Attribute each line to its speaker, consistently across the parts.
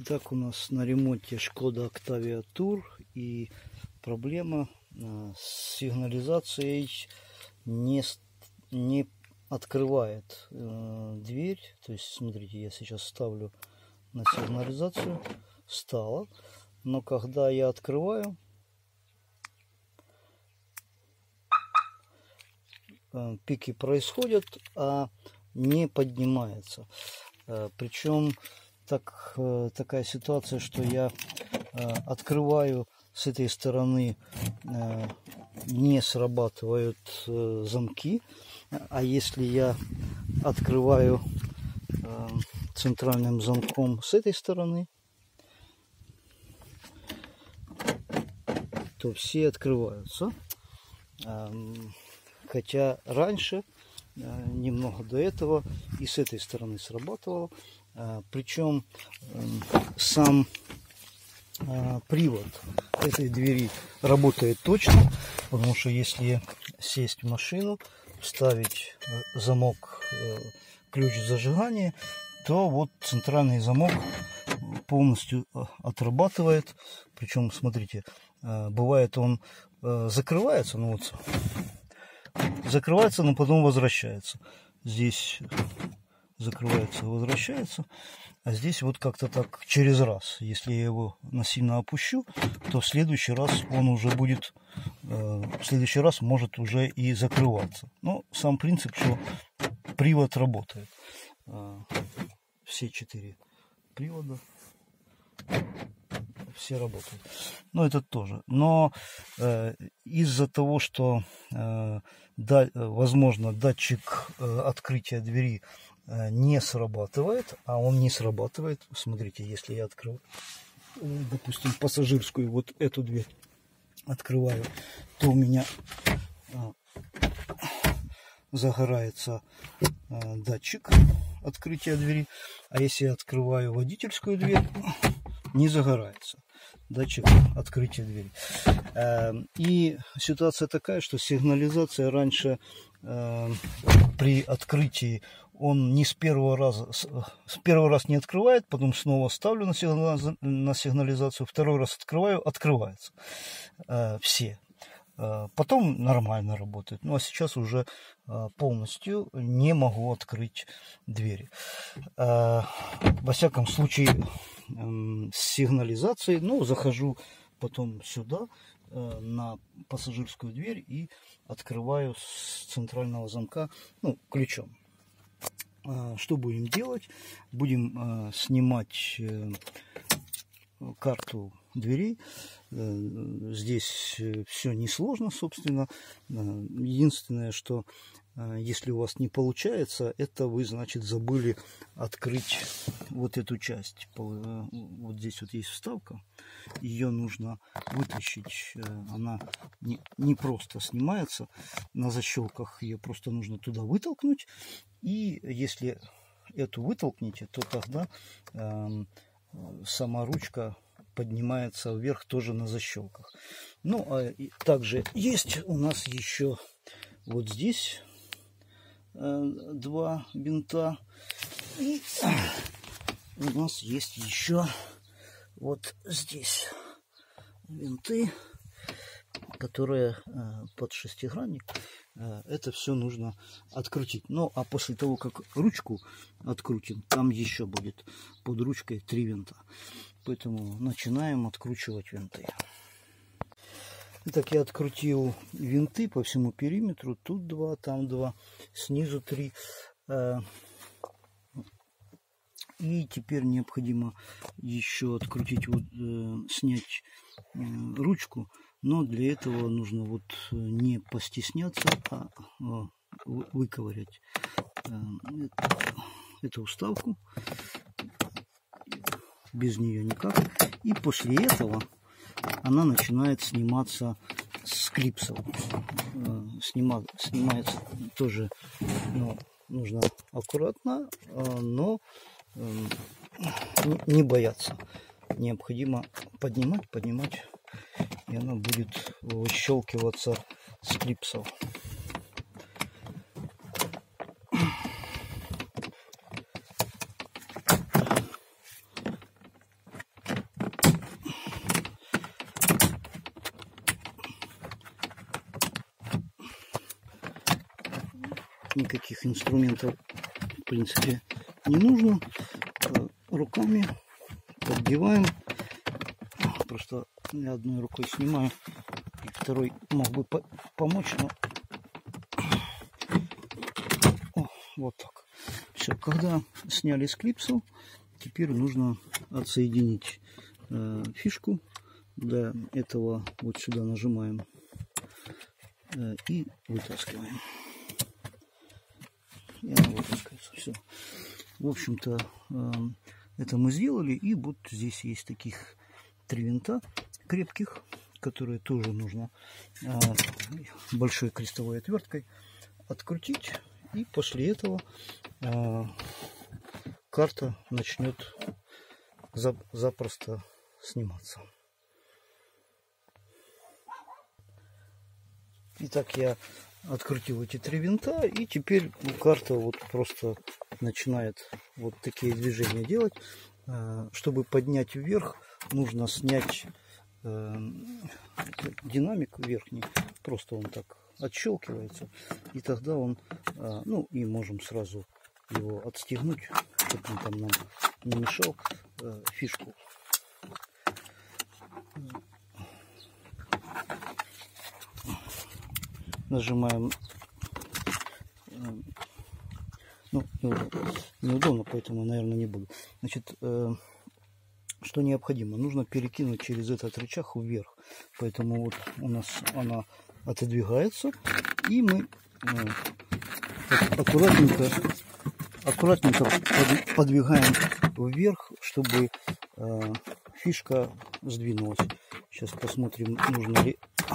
Speaker 1: Итак, у нас на ремонте Шкода Октавия Тур, и проблема с сигнализацией не открывает дверь. То есть, смотрите, я сейчас ставлю на сигнализацию, стало, но когда я открываю, пики происходят, а не поднимается. Причем такая ситуация, что я открываю с этой стороны, не срабатывают замки, а если я открываю центральным замком с этой стороны, то все открываются. Хотя раньше, немного до этого, и с этой стороны срабатывало. Причем сам привод этой двери работает точно, потому что если сесть в машину, вставить замок, ключ зажигания, то вот центральный замок полностью отрабатывает. Причем, смотрите, бывает он закрывается, ну вот, закрывается, но потом возвращается. Здесь закрывается, возвращается, а здесь вот как-то так через раз. Если я его насильно опущу, то в следующий раз он уже будет, в следующий раз может уже и закрываться. Но сам принцип, что привод работает. Все 4 привода, все работают. Но этот тоже. Но из-за того, что возможно датчик открытия двери не срабатывает, а он не срабатывает. Смотрите, если я открою, допустим, пассажирскую, вот эту дверь открываю, то у меня загорается датчик открытия двери, а если я открываю водительскую дверь, не загорается датчик открытия двери. И ситуация такая, что сигнализация раньше при открытии он не с первого раза, первый раз не открывает, потом снова ставлю на сигнализацию, второй раз открываю, открывается. Все. Потом нормально работает. Ну а сейчас уже полностью не могу открыть двери. Во всяком случае, с сигнализацией, ну, захожу потом сюда, на пассажирскую дверь, и открываю с центрального замка, ну, ключом. Что будем делать? Будем снимать карту дверей. Здесь все несложно, собственно. Единственное, что если у вас не получается, это вы, значит, забыли открыть вот эту часть. Вот здесь вот есть вставка. Ее нужно вытащить. Она не просто снимается на защелках. Ее просто нужно туда вытолкнуть. И если эту вытолкните, то тогда сама ручка поднимается вверх тоже на защелках. Ну, а также есть у нас еще вот здесь 2 винта. И у нас есть еще вот здесь винты, которые под шестигранник. Это все нужно открутить. Ну, а после того, как ручку открутим, там еще будет под ручкой 3 винта. Поэтому начинаем откручивать винты. Итак, я открутил винты по всему периметру. Тут 2, там 2, снизу 3. И теперь необходимо еще открутить, вот, снять ручку. Но для этого нужно вот не постесняться, а выковырять эту вставку. Без нее никак. И после этого она начинает сниматься с клипсов. Снимается тоже, ну, нужно аккуратно, но не бояться. Необходимо поднимать, и она будет выщелкиваться с клипсов. никаких инструментов в принципе не нужно. Руками подбиваем. Просто я одной рукой снимаю, второй мог бы помочь, но вот так. Все, когда сняли с клипсу, теперь нужно отсоединить фишку. Для этого вот сюда нажимаем и вытаскиваем. И она вытаскивается. Все. В общем-то, это мы сделали. И вот здесь есть таких 3 винта крепких, которые тоже нужно большой крестовой отверткой открутить. И после этого карта начнет запросто сниматься. Итак, я открутил эти 3 винта, и теперь карта вот просто начинает вот такие движения делать. Чтобы поднять вверх, нужно снять динамик верхний, просто он так отщелкивается, и тогда он, ну и можем сразу его отстегнуть, чтобы он там нам не мешал фишку. Нажимаем, ну, неудобно, поэтому, наверное, не буду. Значит, что необходимо? Нужно перекинуть через этот рычаг вверх. Поэтому вот у нас она отодвигается, и мы аккуратненько подвигаем вверх, чтобы фишка сдвинулась. Сейчас посмотрим, нужно ли...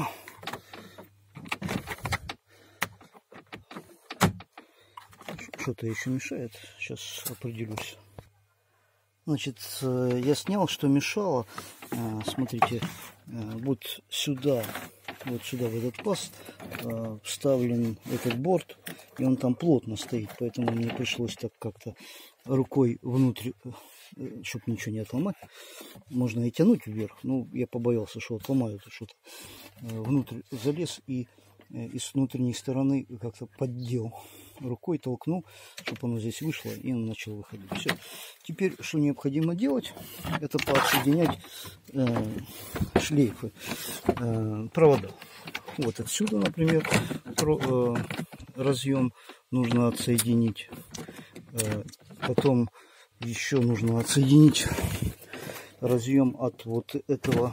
Speaker 1: Что-то еще мешает. Сейчас определюсь. Значит, я снял, что мешало. Смотрите, вот сюда, в этот паз вставлен этот борт, и он там плотно стоит, поэтому мне пришлось так как-то рукой внутрь, чтобы ничего не отломать. Можно и тянуть вверх, но я побоялся, что отломаю что-то. Внутрь залез и с внутренней стороны как-то поддел. Рукой толкнул, чтобы оно здесь вышло, и он начал выходить. Все. Теперь, что необходимо делать, это подсоединять шлейфы, провода. Вот отсюда, например, разъем нужно отсоединить. Потом еще нужно отсоединить разъем от вот этого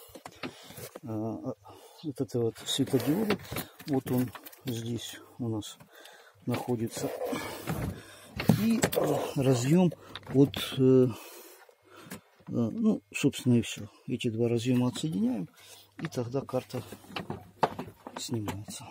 Speaker 1: светодиода. Вот он здесь у нас находится. И разъем от, ну, собственно, и все. Эти 2 разъема отсоединяем, и тогда карта снимается.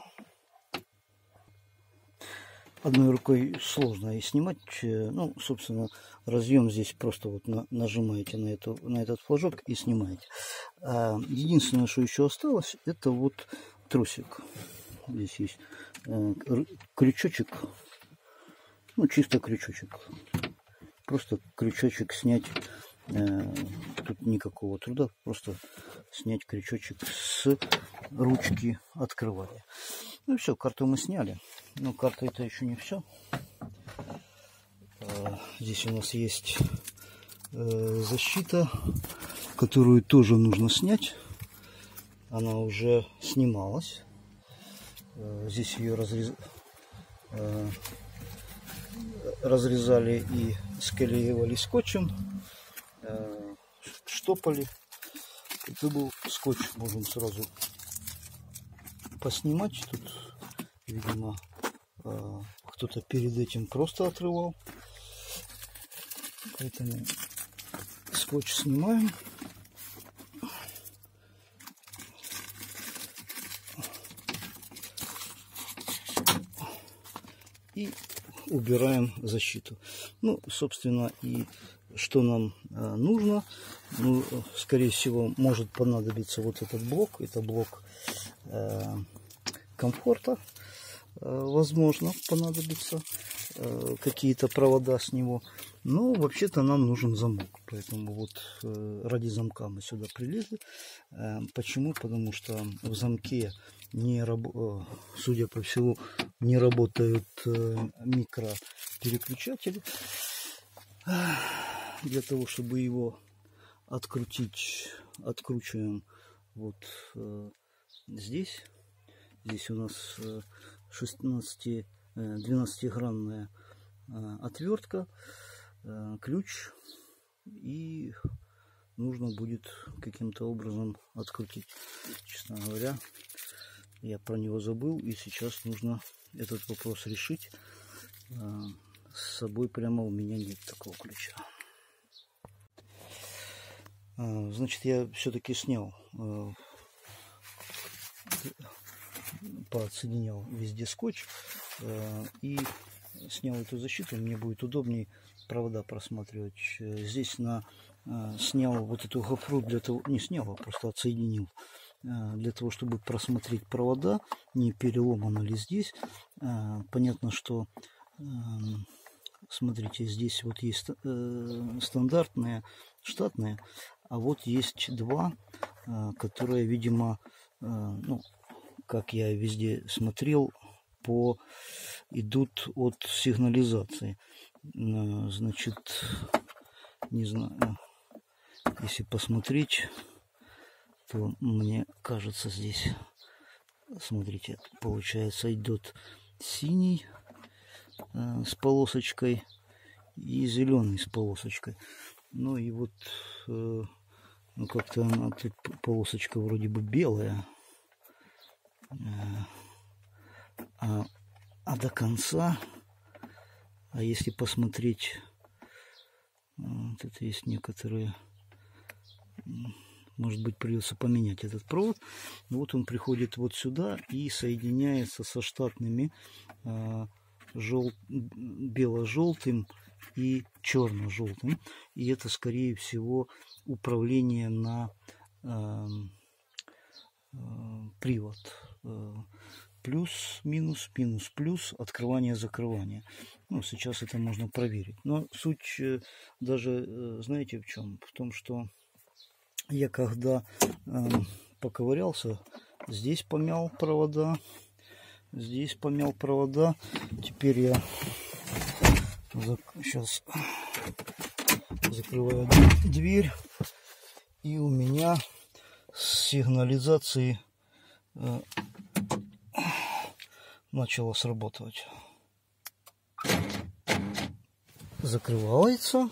Speaker 1: Одной рукой сложно и снимать. Ну, собственно, разъем здесь просто вот нажимаете на этот флажок и снимаете. Единственное, что еще осталось, это вот тросик. Здесь есть крючочек, ну, чисто крючочек. Просто крючочек снять, тут никакого труда, просто снять крючочек с ручки открывания. Ну и все, карту мы сняли. Но карта это еще не все. Здесь у нас есть защита, которую тоже нужно снять. Она уже снималась. Здесь ее разрезали и склеивали скотчем, штопали. Это был скотч, можем сразу поснимать. Тут, видимо, кто-то перед этим просто отрывал. Поэтому скотч снимаем. И убираем защиту. Ну, собственно, и что нам нужно. Ну, скорее всего, может понадобиться вот этот блок. Это блок комфорта. возможно, понадобится какие-то провода с него. Но вообще-то нам нужен замок. Поэтому вот ради замка мы сюда прилезли. Почему? Потому что в замке, судя по всему, не работают микропереключатели. Для того, чтобы его открутить, откручиваем вот здесь. Здесь у нас 12-гранная отвертка, ключ, и нужно будет каким-то образом открутить. Честно говоря, я про него забыл, и сейчас нужно этот вопрос решить. С собой прямо у меня нет такого ключа. Значит, я все-таки снял, подсоединял везде скотч и снял эту защиту. Мне будет удобнее провода просматривать. Здесь снял вот эту гофру для того, не снял, а просто отсоединил, для того, чтобы просмотреть провода, не переломано ли здесь. Понятно, что, смотрите, здесь вот есть стандартные, штатные, а вот есть два, которые, видимо, ну, как я везде смотрел, идут от сигнализации. Значит, не знаю, если посмотреть, то мне кажется, здесь, смотрите, получается, идет синий с полосочкой и зеленый с полосочкой. Ну и вот, ну, как-то она тут полосочка вроде бы белая, а до конца, а если посмотреть, вот это есть некоторые, может быть, придется поменять этот провод. Вот он приходит вот сюда и соединяется со штатными бело-желтым и черно-желтым. И это, скорее всего, управление на привод. Плюс, минус, минус, плюс, открывание, закрывание. Ну, сейчас это можно проверить. Но суть даже, знаете, в чем? В том, что я когда поковырялся, здесь помял провода, здесь помял провода. Теперь я сейчас закрываю дверь, и у меня с сигнализацией начало срабатывать. Закрывается.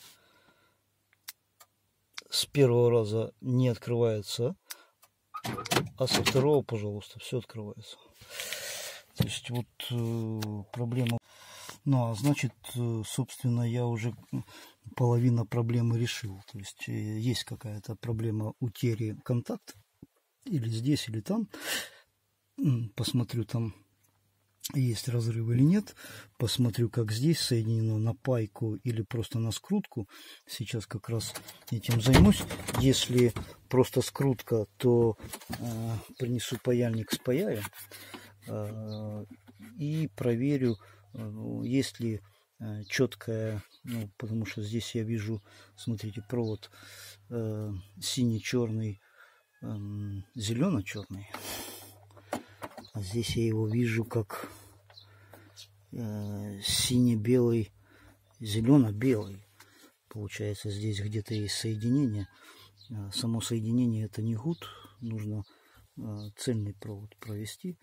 Speaker 1: С первого раза не открывается, а со второго, пожалуйста, все открывается. То есть вот проблема. Ну, а значит, собственно, я уже половина проблемы решил. То есть есть какая-то проблема утери контакта, или здесь, или там. Посмотрю, там есть разрыв или нет. Посмотрю, как здесь соединено на пайку или просто на скрутку. Сейчас как раз этим займусь. Если просто скрутка, то принесу паяльник, спаяю и проверю, есть ли четкая, ну, потому что здесь я вижу, смотрите, провод синий-черный, зелено-черный. А здесь я его вижу как сине-белый, зелено-белый. Получается, здесь где-то есть соединение. Само соединение это не гуд, нужно цельный провод провести.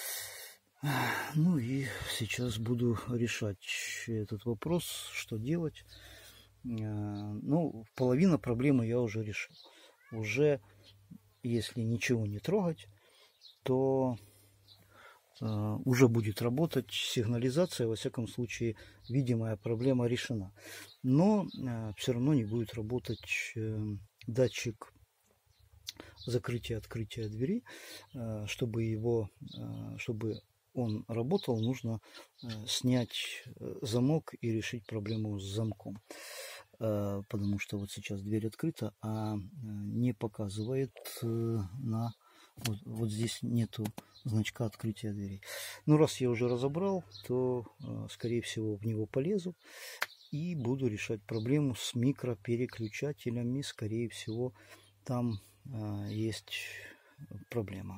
Speaker 1: Ну и сейчас буду решать этот вопрос, что делать. Ну, половина проблемы я уже решил. Уже, если ничего не трогать, то уже будет работать сигнализация. Во всяком случае, видимая проблема решена. Но все равно не будет работать датчик закрытия-открытия двери. Чтобы он работал, нужно снять замок и решить проблему с замком. Потому что вот сейчас дверь открыта, а не показывает на Вот здесь нету значка открытия дверей. Ну, раз я уже разобрал, то, скорее всего, в него полезу и буду решать проблему с микропереключателями. Скорее всего, там есть проблема.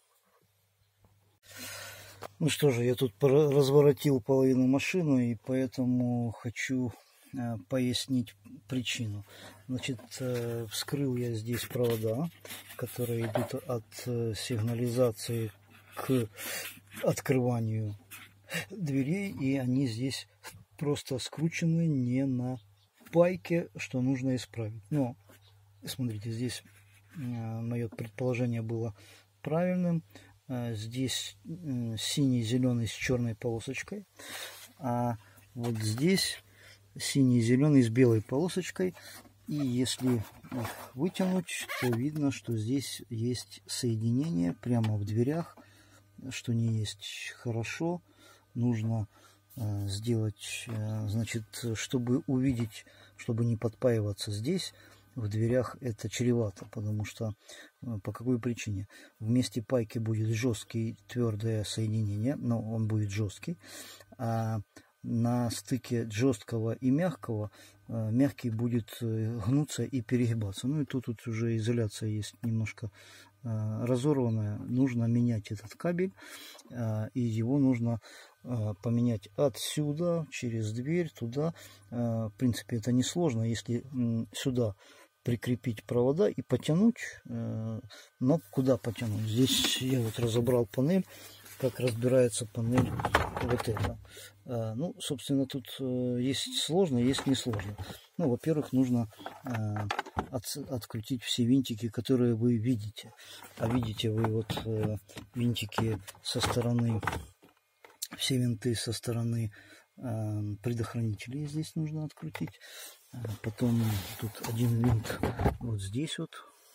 Speaker 1: Ну что же, я тут разворотил половину машины, и поэтому хочу пояснить причину. Значит, вскрыл я здесь провода, которые идут от сигнализации к открыванию дверей, и они здесь просто скручены не на пайке, что нужно исправить. Но, смотрите, здесь мое предположение было правильным. Здесь синий, зеленый с черной полосочкой, а вот здесь синий, зеленый с белой полосочкой. И если их вытянуть, то видно, что здесь есть соединение прямо в дверях, что не есть хорошо. Нужно сделать, значит, чтобы увидеть, чтобы не подпаиваться здесь, в дверях это чревато, потому что по какой причине? Вместе пайки будет жесткий, твердое соединение, но он будет жесткий, а на стыке жесткого и мягкого мягкий будет гнуться и перегибаться. Ну и тут уже изоляция есть немножко разорванная. Нужно менять этот кабель, и его нужно поменять отсюда через дверь туда. В принципе, это несложно, если сюда прикрепить провода и потянуть. Но куда потянуть? Здесь я вот разобрал панель, как разбирается панель вот эта. Ну, собственно, тут есть сложно, есть несложно. Ну, во-первых, нужно открутить все винтики, которые вы видите. А видите вы вот винтики со стороны, все винты со стороны предохранителей здесь нужно открутить. Потом тут один винт вот здесь вот.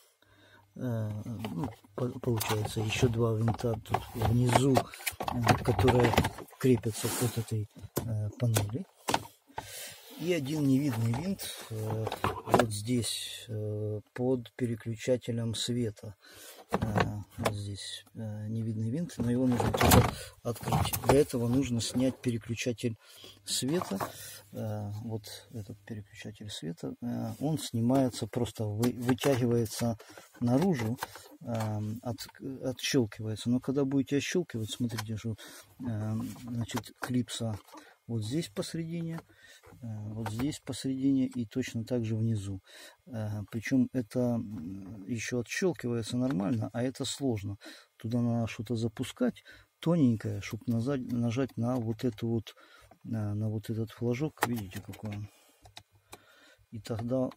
Speaker 1: Ну, получается еще два винта тут внизу, которые крепятся к вот этой панели. И один невидный винт вот здесь под переключателем света. Вот здесь невидный винт, но его нужно только открыть. Для этого нужно снять переключатель света. Вот этот переключатель света, он снимается, просто вытягивается наружу, отщелкивается. Но когда будете отщелкивать, смотрите, что значит, клипса вот здесь посередине, вот здесь посередине и точно так же внизу. Причем это еще отщелкивается нормально, а это сложно. Туда надо что-то запускать тоненькое, чтобы нажать на вот эту вот, на вот этот флажок. Видите, какой он? И тогда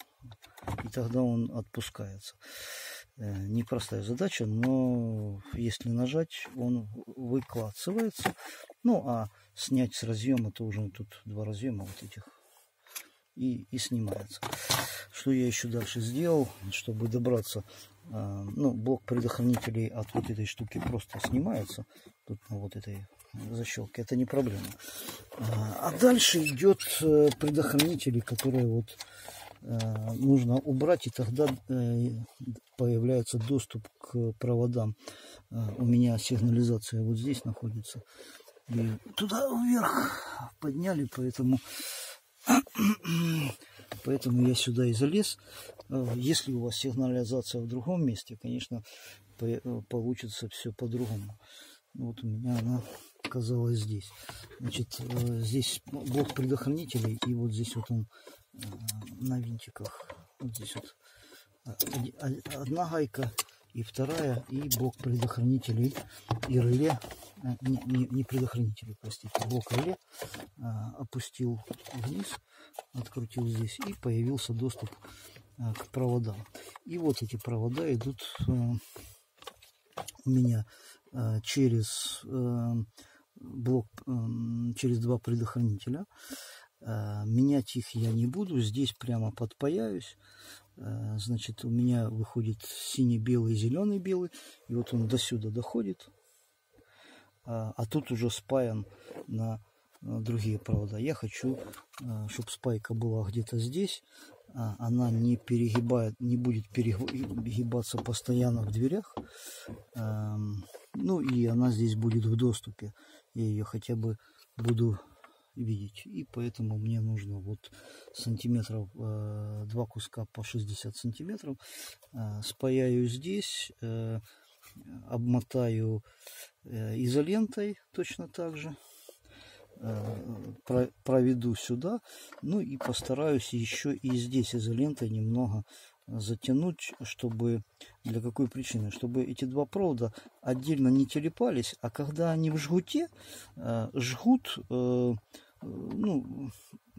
Speaker 1: он отпускается. Непростая задача, но если нажать, он выклацывается. Ну, а снять с разъема, то уже тут два разъема вот этих, и снимается. Что я еще дальше сделал, чтобы добраться? Ну, блок предохранителей от вот этой штуки просто снимается. Тут на вот этой защелке, это не проблема. А дальше идет предохранители, которые вот нужно убрать, и тогда появляется доступ к проводам. У меня сигнализация вот здесь находится. И туда вверх подняли, поэтому я сюда и залез. Если у вас сигнализация в другом месте, конечно, получится все по-другому. Вот у меня она оказалась здесь. Значит, здесь блок предохранителей, и вот здесь вот он на винтиках. Вот здесь вот одна гайка и вторая, и блок предохранителей и реле. Не предохранители, простите, блок реле опустил вниз, открутил здесь, и появился доступ к проводам. И вот эти провода идут у меня через блок, через два предохранителя. Менять их я не буду, здесь прямо подпаяюсь. Значит, у меня выходит синий-белый, зеленый-белый, и вот он до сюда доходит, а тут уже спаян на другие провода. Я хочу, чтобы спайка была где-то здесь, она не будет перегибаться постоянно в дверях. Ну и она здесь будет в доступе. Я ее хотя бы буду видеть. И поэтому мне нужно вот сантиметров 2 куска по 60 сантиметров. Спаяю здесь, обмотаю изолентой точно так же. Проведу сюда, ну и постараюсь еще и здесь изолентой немного затянуть, чтобы, для какой причины, чтобы эти два провода отдельно не телепались, а когда они в жгуте, жгут, ну,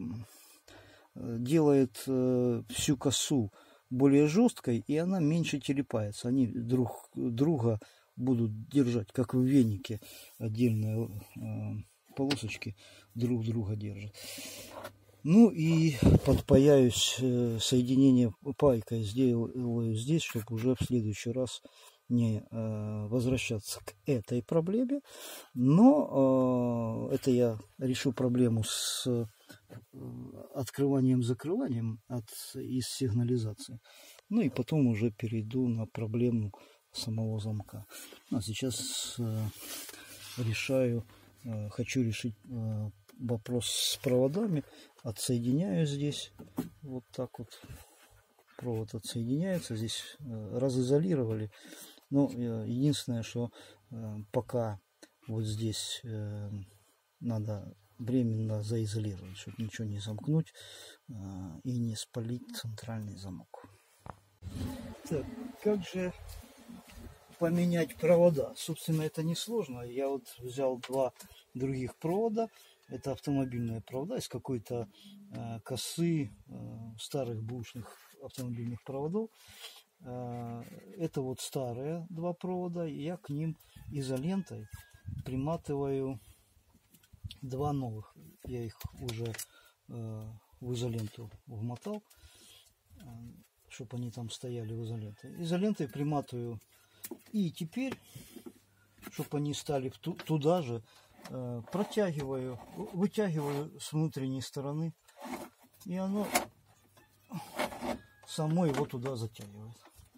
Speaker 1: делает всю косу более жесткой, и она меньше телепается. Они друг друга будут держать, как в венике, отдельные полосочки друг друга держат. Ну и подпаяюсь, соединение пайкой сделаю здесь, чтобы уже в следующий раз не возвращаться к этой проблеме. Но это я решу проблему с открыванием-закрыванием из сигнализации. Ну и потом уже перейду на проблему самого замка. А сейчас хочу решить вопрос с проводами. Отсоединяю здесь. Вот так вот. Провод отсоединяется. Здесь разизолировали. Но единственное, что пока вот здесь надо временно заизолировать, чтобы ничего не замкнуть и не спалить центральный замок. Так, как же поменять провода? Собственно, это несложно. Я вот взял два других провода. Это автомобильные провода из какой-то косы старых бушных автомобильных проводов. Это вот старые два провода. И я к ним изолентой приматываю два новых. Я их уже в изоленту вмотал, чтобы они там стояли в изоленте. Изолентой приматываю. И теперь, чтобы они стали туда же, вытягиваю с внутренней стороны, и оно само его туда затягивает.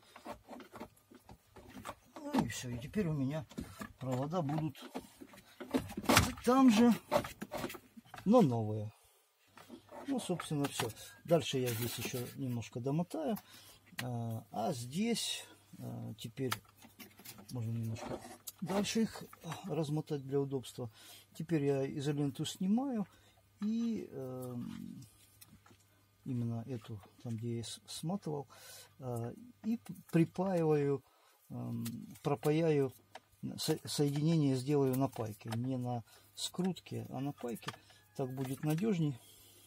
Speaker 1: Ну и все. И теперь у меня провода будут там же, но новые. Ну, собственно, все. Дальше я здесь еще немножко домотаю. А здесь теперь можно немножко дальше их размотать для удобства. Теперь я изоленту снимаю и именно эту, там где я сматывал, и припаиваю, пропаяю, соединение сделаю на пайке, не на скрутке, а на пайке. Так будет надежней.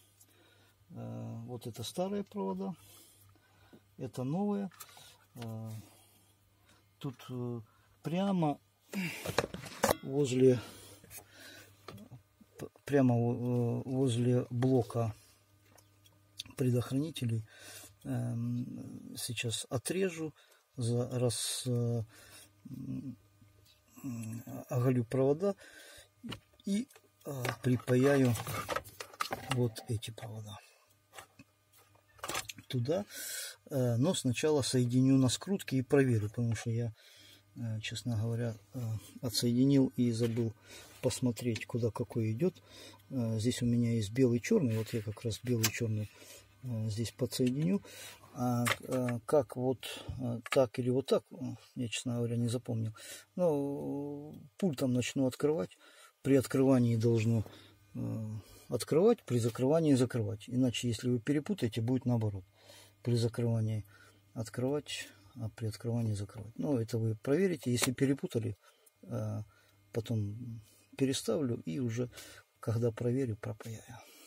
Speaker 1: Вот это старые провода, это новые. Тут прямо возле блока предохранителей сейчас отрежу, оголю провода и припаяю вот эти провода туда. Но сначала соединю на скрутке и проверю, потому что я, честно говоря, отсоединил и забыл посмотреть, куда какой идет. Здесь у меня есть белый черный, вот я как раз белый черный здесь подсоединю. Как вот так или вот так, я, честно говоря, не запомнил. Но пультом начну открывать. При открывании должно открывать, при закрывании закрывать. Иначе, если вы перепутаете, будет наоборот. При закрывании открывать, а при открывании закрывать. Ну, это вы проверите. Если перепутали, потом переставлю и уже, когда проверю, пропаяю.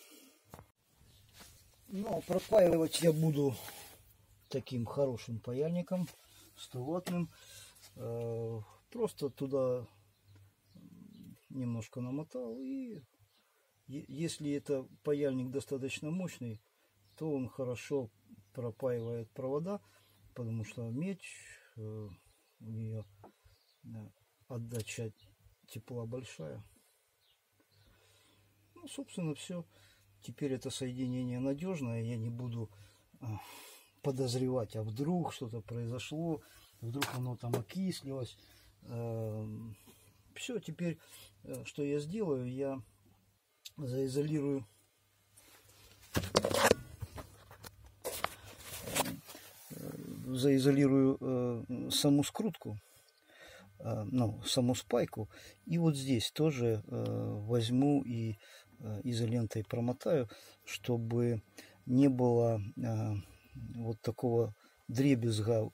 Speaker 1: Но пропаивать я буду таким хорошим паяльником, 100-ваттным. Просто туда немножко намотал, и если это паяльник достаточно мощный, то он хорошо пропаивает провода, потому что медь, у нее отдача тепла большая. Ну, собственно, все. Теперь это соединение надежное, я не буду подозревать, а вдруг что-то произошло, вдруг оно там окислилось. Все, теперь что я сделаю, я заизолирую саму скрутку, ну, саму спайку, и вот здесь тоже возьму и изолентой промотаю, чтобы не было вот такого дребезга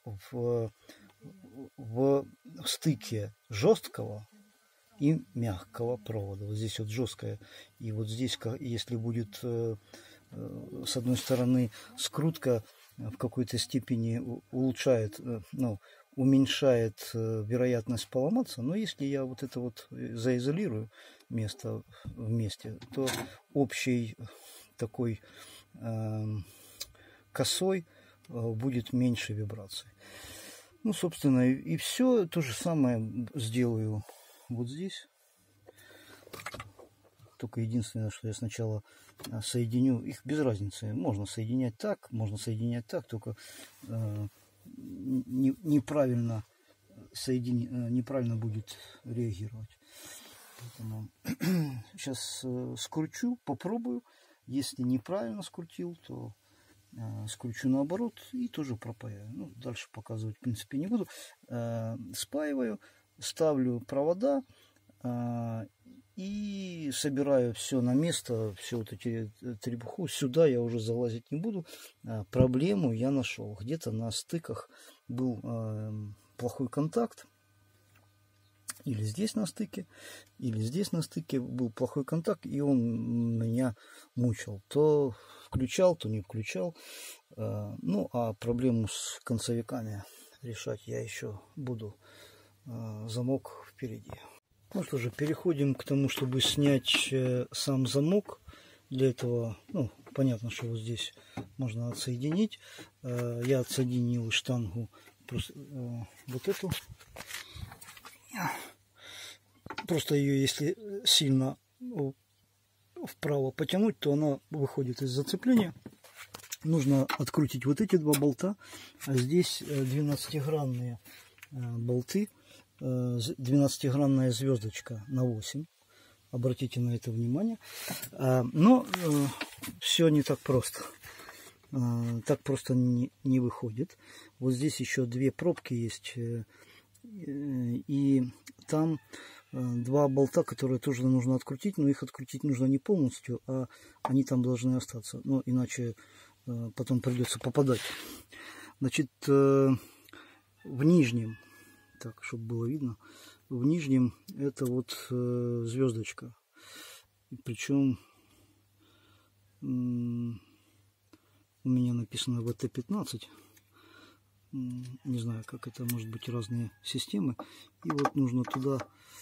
Speaker 1: в стыке жесткого и мягкого провода. Вот здесь вот жесткое, и вот здесь, если будет с одной стороны скрутка в какой-то степени улучшает, ну, уменьшает вероятность поломаться, но если я вот это вот заизолирую место вместе, то общей такой косой будет меньше вибраций. Ну, собственно, и все. То же самое сделаю вот здесь. Только единственное, что я сначала соединю, их без разницы. Можно соединять так, только неправильно будет реагировать. Поэтому сейчас скручу, попробую. Если неправильно скрутил, то скручу наоборот и тоже пропаяю. Ну, дальше показывать в принципе не буду. Спаиваю, ставлю провода и собираю все на место, все вот эти требуху. Сюда я уже залазить не буду. Проблему я нашел. Где-то на стыках был плохой контакт. Или здесь на стыке был плохой контакт, и он меня мучил. То включал, то не включал. Ну, а проблему с концевиками решать я еще буду. Замок впереди. Ну что же, переходим к тому, чтобы снять сам замок. Для этого, ну, понятно, что вот здесь можно отсоединить. Я отсоединил штангу, просто вот эту. Просто ее, если сильно вправо потянуть, то она выходит из зацепления. Нужно открутить вот эти два болта. А здесь 12-гранные болты. 12-гранная звездочка на 8. Обратите на это внимание. Но все не так просто. Так просто не выходит. Вот здесь еще две пробки есть. И там два болта, которые тоже нужно открутить, но их открутить нужно не полностью, а они там должны остаться, но иначе потом придется попадать. Значит, в нижнем, так, чтобы было видно, в нижнем это вот звездочка, причем у меня написано ВТ-15. Не знаю, как это, может быть, разные системы. И вот нужно туда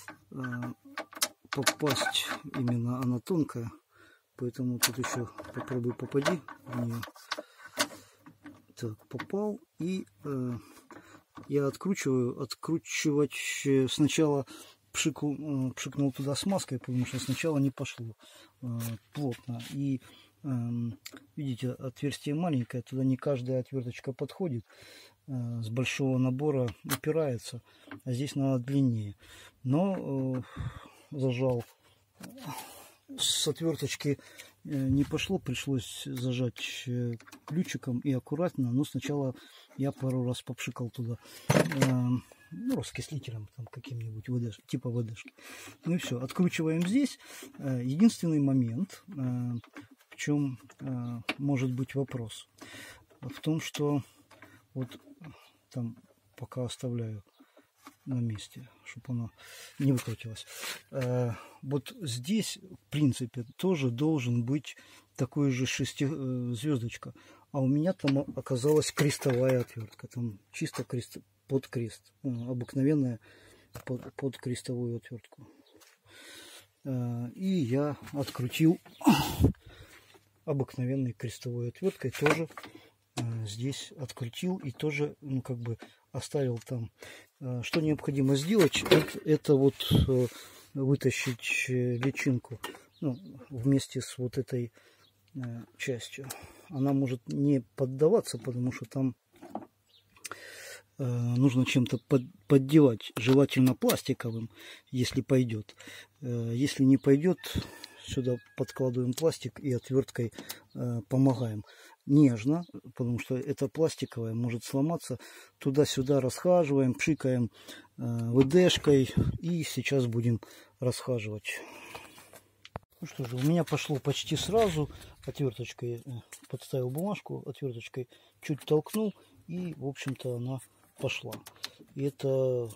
Speaker 1: попасть. Именно она тонкая. Поэтому тут еще попробуй попади в нее. Так, попал. И я откручиваю. Откручивать сначала пшикнул туда смазкой, потому что сначала не пошло плотно. И видите, отверстие маленькое, туда не каждая отверточка подходит. С большого набора упирается, а здесь надо длиннее. Но зажал с отверточки, не пошло, пришлось зажать ключиком и аккуратно. Но сначала я пару раз попшикал туда, ну, раскислителем там каким-нибудь, типа ВДшки. Ну и все, откручиваем здесь. Единственный момент, в чем может быть вопрос, в том, что вот там пока оставляю на месте, чтобы она не выкрутилась. Вот здесь, в принципе, тоже должен быть такой же звездочка. А у меня там оказалась крестовая отвертка. Там чисто под крест. Обыкновенная под крестовую отвертку. И я открутил обыкновенной крестовой отверткой тоже. Здесь открутил и тоже, ну, как бы оставил там. Что необходимо сделать, это вот вытащить личинку, ну, вместе с вот этой частью. она может не поддаваться, потому что там нужно чем-то поддевать, желательно пластиковым, если пойдет. Если не пойдет, сюда подкладываем пластик и отверткой помогаем. Нежно, потому что это пластиковое, может сломаться. Туда-сюда расхаживаем, пшикаем ВДшкой и сейчас будем расхаживать. Ну что же, у меня пошло почти сразу. Отверточкой подставил бумажку, отверточкой чуть толкнул, и в общем-то она пошла. И это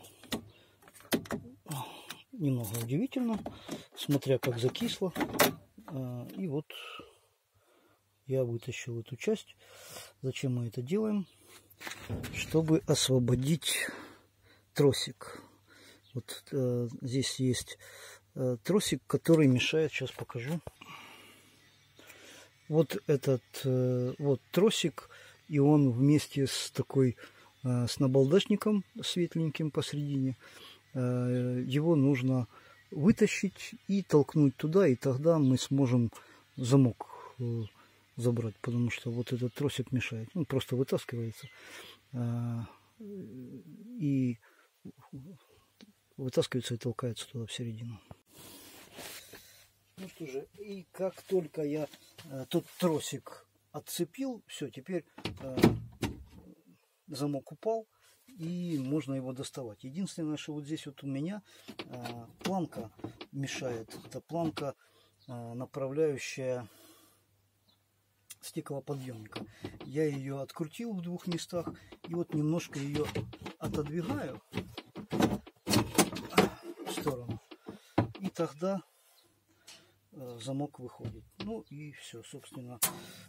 Speaker 1: немного удивительно, смотря как закисло. И вот я вытащил эту часть. Зачем мы это делаем? Чтобы освободить тросик. Вот здесь есть тросик, который мешает. Сейчас покажу. Вот этот вот тросик, и он вместе с такой с набалдашником светленьким посередине. Его нужно вытащить и толкнуть туда, и тогда мы сможем замок забрать, потому что вот этот тросик мешает. Он просто вытаскивается и вытаскивается и толкается туда в середину. Ну что же, и как только я тот тросик отцепил, все, теперь замок упал, и можно его доставать. Единственное, что вот здесь вот у меня планка мешает. Это планка, направляющая стеклоподъемника. Я ее открутил в двух местах, и вот немножко ее отодвигаю в сторону, и тогда замок выходит. Ну и все, собственно,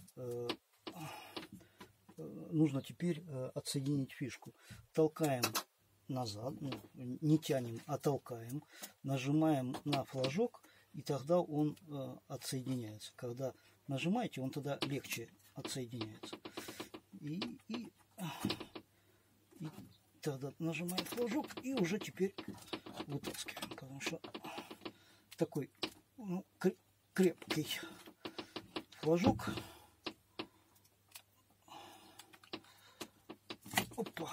Speaker 1: нужно теперь отсоединить фишку. Толкаем назад, ну, не тянем, а толкаем, нажимаем на флажок, и тогда он отсоединяется. Когда нажимаете, он тогда легче отсоединяется. И тогда нажимаем флажок, и уже теперь вытаскиваем, потому что такой, ну, крепкий флажок. Опа.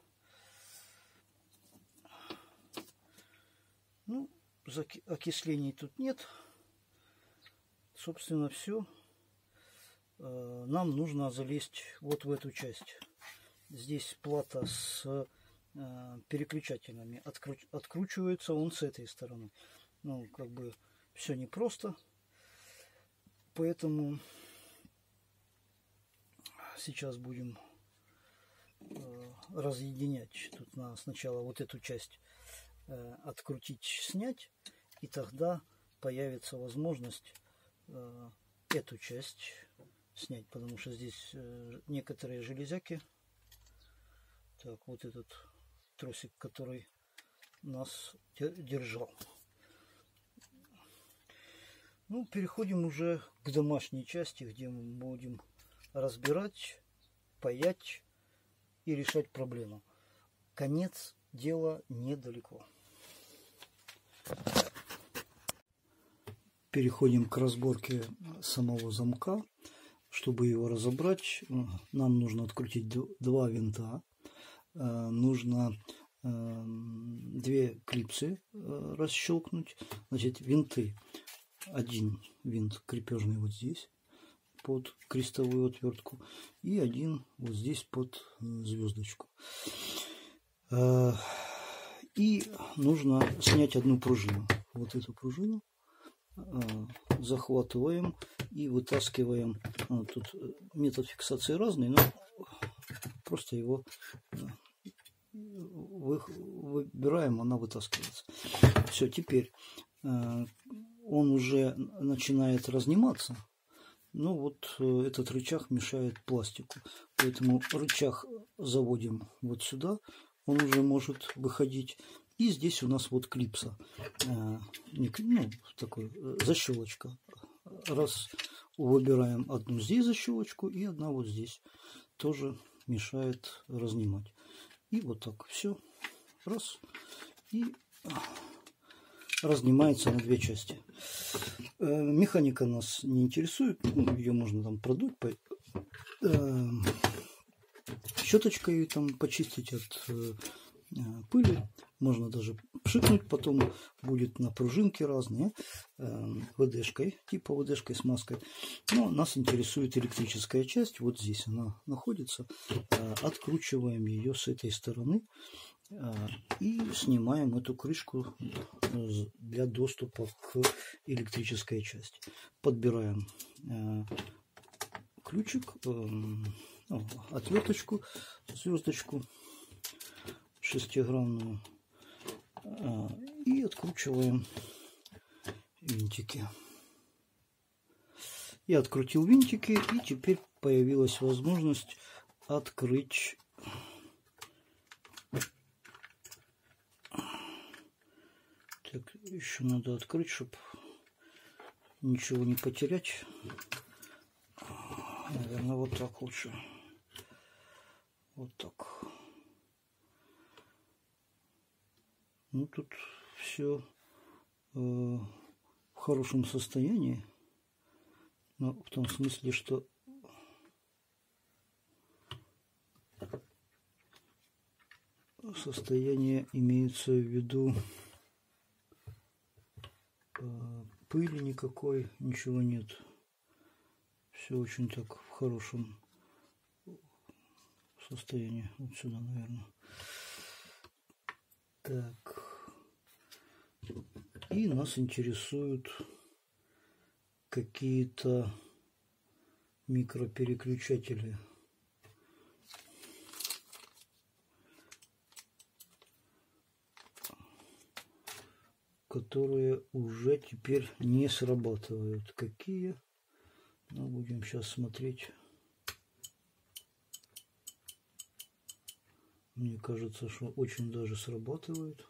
Speaker 1: Ну, окислений тут нет. Собственно, все. Нам нужно залезть вот в эту часть. Здесь плата с переключателями. Откручивается он с этой стороны. Ну, как бы все непросто. Поэтому сейчас будем разъединять. Тут надо сначала вот эту часть открутить, снять, и тогда появится возможность эту часть снять, потому что здесь некоторые железяки. Так, вот этот тросик, который нас держал. Ну, переходим уже к домашней части, где мы будем разбирать, паять и решать проблему. Конец дела недалеко. Переходим к разборке самого замка. Чтобы его разобрать, нам нужно открутить два винта. Нужно две клипсы расщелкнуть. Значит, винты. Один винт крепежный вот здесь под крестовую отвертку, и один вот здесь под звездочку. И нужно снять одну пружину. Вот эту пружину захватываем и вытаскиваем. Тут метод фиксации разный, но просто его выбираем, она вытаскивается. Все, теперь он уже начинает разниматься. Ну вот этот рычаг мешает пластику. Поэтому рычаг заводим вот сюда. Он уже может выходить. И здесь у нас вот клипса. Ну, такой защелочка. Раз выбираем одну здесь защелочку, и одна вот здесь. Тоже мешает разнимать. И вот так все. Раз. И разнимается на две части. Механика нас не интересует. Ну, ее можно там продуть, щеточкой там почистить от пыли. Можно даже пшикнуть, потом будет на пружинки разные, ВДшкой, типа ВДшкой с маской. Но нас интересует электрическая часть, вот здесь она находится. Откручиваем ее с этой стороны и снимаем эту крышку для доступа к электрической части. Подбираем ключик, отверточку, звездочку шестигранную и откручиваем винтики. Я открутил винтики, и теперь появилась возможность открыть так, еще надо открыть, чтобы ничего не потерять. Наверное, вот так лучше. Вот так. Ну, тут все в хорошем состоянии. Но в том смысле, что состояние имеется в виду, пыли никакой, ничего нет. Все очень так в хорошем состоянии. Вот сюда, наверное. Так. И нас интересуют какие-то микропереключатели. Которые уже теперь не срабатывают. Какие? Ну, будем сейчас смотреть. Мне кажется, что очень даже срабатывает.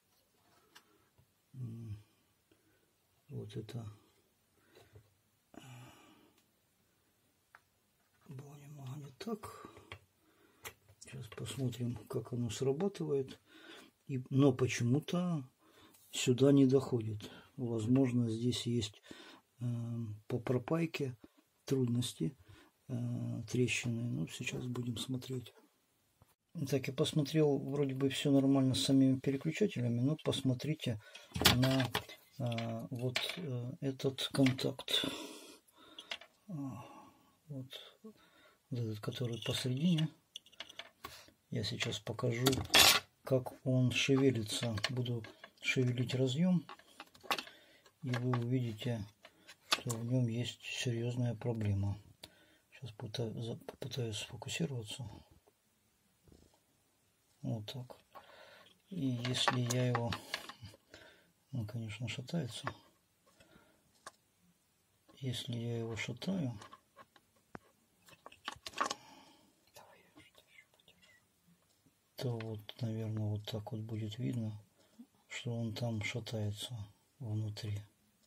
Speaker 1: Вот это было немного не так. Сейчас посмотрим, как оно срабатывает. Но почему-то сюда не доходит. Возможно, здесь есть по пропайке трудности, трещины. Ну, сейчас будем смотреть. Так, я посмотрел, вроде бы все нормально с самими переключателями, но посмотрите на вот этот контакт. Вот этот, который посередине. Я сейчас покажу, как он шевелится. Буду шевелить разъем, и вы увидите, что в нем есть серьезная проблема. Сейчас попытаюсь сфокусироваться. Вот так. И если я его... Он, конечно, шатается. Если я его шатаю... то вот, наверное, вот так вот будет видно, что он там шатается внутри.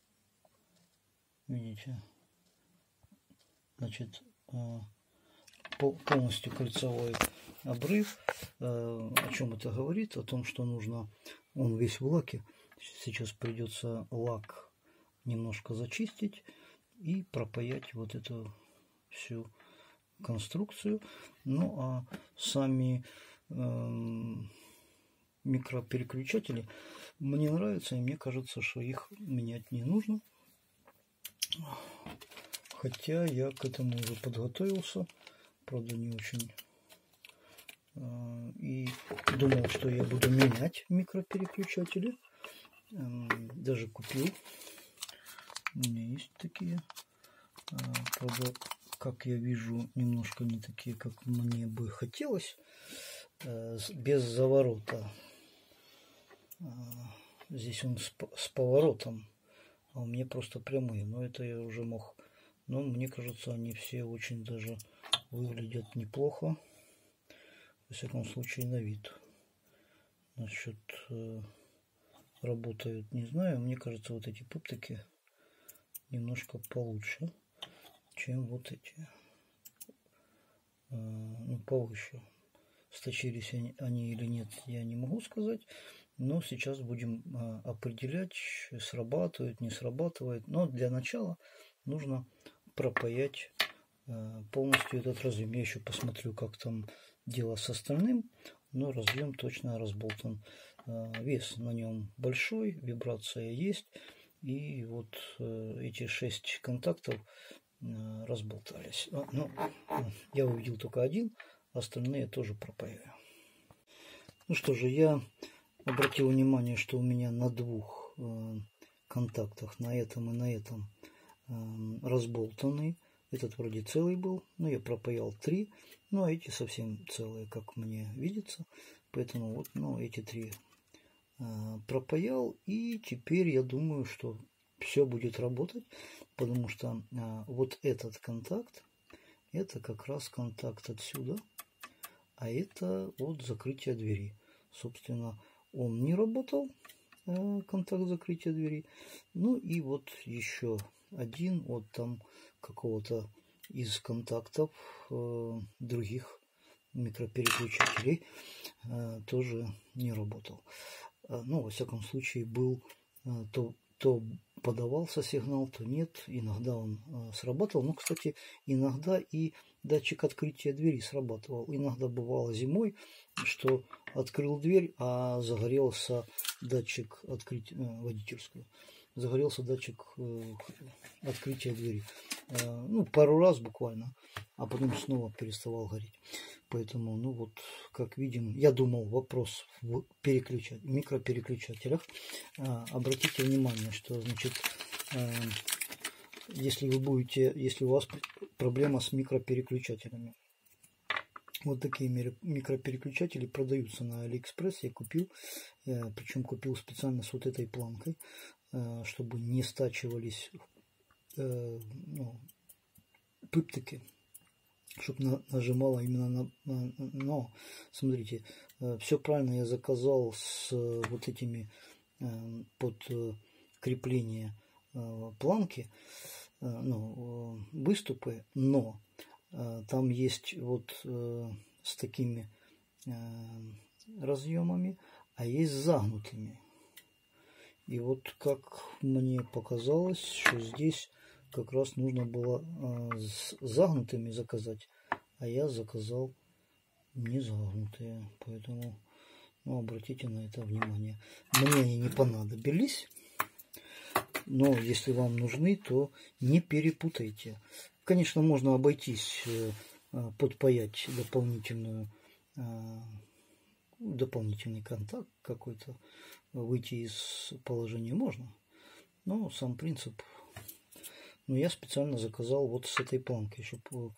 Speaker 1: Видите? Значит, полностью кольцевой обрыв. О чем это говорит? О том, что нужно... Он весь в лаке. Сейчас придется лак немножко зачистить и пропаять вот эту всю конструкцию. Ну, а сами микропереключатели мне нравятся, и мне кажется, что их менять не нужно. Хотя я к этому уже подготовился, правда не очень, и думал, что я буду менять микропереключатели. Даже купил, у меня есть такие, правда, как я вижу, немножко не такие, как мне бы хотелось, без заворота. Здесь он с поворотом, а у меня просто прямые, но это я уже мог. Но мне кажется, они все очень даже выглядят неплохо, во всяком случае на вид. Насчет работают, не знаю, мне кажется, вот эти пыптики немножко получше, чем вот эти. Ну, повыше. Сточились они или нет, я не могу сказать. Но сейчас будем определять, срабатывает, не срабатывает. Но для начала нужно пропаять полностью этот разъем. Я еще посмотрю, как там дело с остальным, но разъем точно разболтан. Вес на нем большой, вибрация есть, и вот эти 6 контактов разболтались. Ну, я увидел только один, остальные тоже пропаяю. Ну что же, я обратил внимание, что у меня на 2 контактах, на этом и на этом, разболтанный. Этот вроде целый был, но я пропаял 3, ну а эти совсем целые, как мне видится. Поэтому вот, ну, эти 3 пропаял, и теперь я думаю, что все будет работать, потому что вот этот контакт, это как раз контакт отсюда, а это от закрытия двери. Собственно, он не работал, контакт закрытия двери. Ну и вот еще один от там какого-то из контактов других микропереключателей тоже не работал. Ну, во всяком случае, был то подавался сигнал, то нет. Иногда он срабатывал. Ну, кстати, иногда и датчик открытия двери срабатывал. Иногда бывало зимой, что открыл дверь, а загорелся датчик открытия водительскую. Загорелся датчик открытия двери. Ну, пару раз буквально, а потом снова переставал гореть. Поэтому, ну вот, как видим, я думал, вопрос в микропереключателях. Обратите внимание, что, значит, если у вас проблема с микропереключателями, вот такие микропереключатели продаются на Алиэкспресс. Я купил, причем купил специально с вот этой планкой, чтобы не стачивались пыптики, чтобы нажимала именно но смотрите, все правильно я заказал с вот этими под крепление планки, выступы, но там есть вот с такими разъемами, а есть с загнутыми. И вот как мне показалось, что здесь как раз нужно было с загнутыми заказать, а я заказал не загнутые. Поэтому обратите на это внимание. Мне они не понадобились, но если вам нужны, то не перепутайте. Конечно, можно обойтись, подпаять дополнительный контакт какой-то, выйти из положения можно, но сам принцип. Но я специально заказал вот с этой планкой, чтобы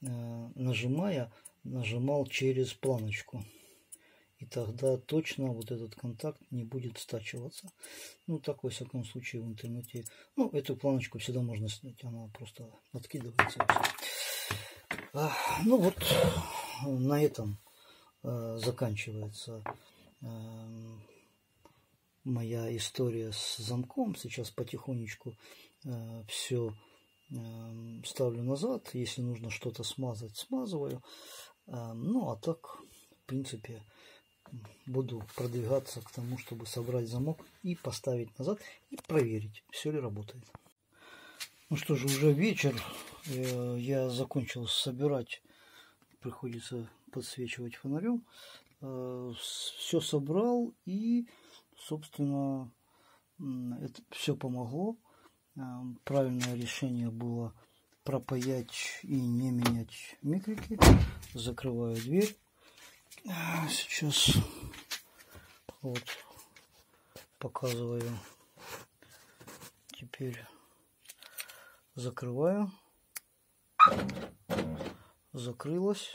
Speaker 1: нажимал через планочку, и тогда точно вот этот контакт не будет стачиваться. Ну, так, во всяком случае, в интернете. Ну, эту планочку всегда можно снять, она просто откидывается. Ну вот, на этом заканчивается моя история с замком. Сейчас потихонечку все ставлю назад. Если нужно что-то смазать, смазываю. Ну, а так, в принципе, буду продвигаться к тому, чтобы собрать замок и поставить назад и проверить, все ли работает. Ну что же, уже вечер. Я закончил собирать. Приходится подсвечивать фонарем. Все собрал, и, собственно, это все помогло. Правильное решение было пропаять и не менять микрики. Закрываю дверь. Сейчас вот показываю. Теперь закрываю. Закрылась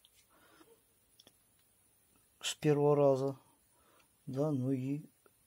Speaker 1: с первого раза, да, ну и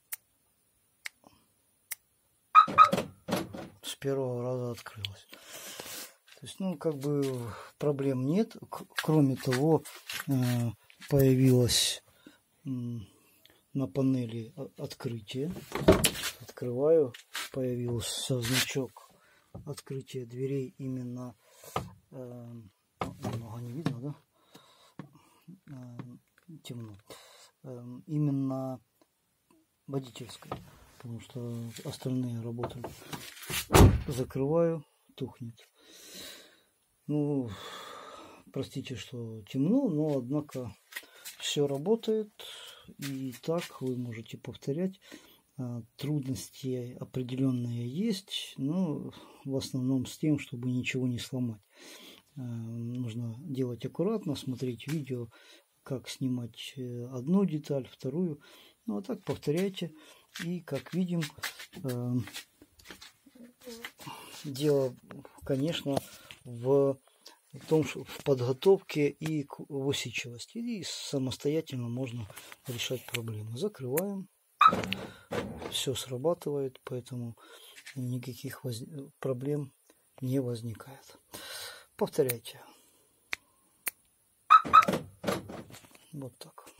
Speaker 1: с первого раза открылась. То есть, ну, как бы проблем нет. Кроме того, появилось на панели открытие. Открываю, появился значок открытия дверей именно, немного не видно, да? Темно. Именно водительской, потому что остальные работали. Закрываю, тухнет. Ну, простите, что темно, но однако все работает. И так вы можете повторять. Трудности определенные есть, но в основном с тем, чтобы ничего не сломать. Нужно делать аккуратно, смотреть видео, как снимать одну деталь, вторую. Ну а так повторяйте. И как видим, дело, конечно, в том, что в подготовке и в усидчивости. И самостоятельно можно решать проблемы. Закрываем. Все срабатывает, поэтому никаких проблем не возникает. Повторяйте. Вот так.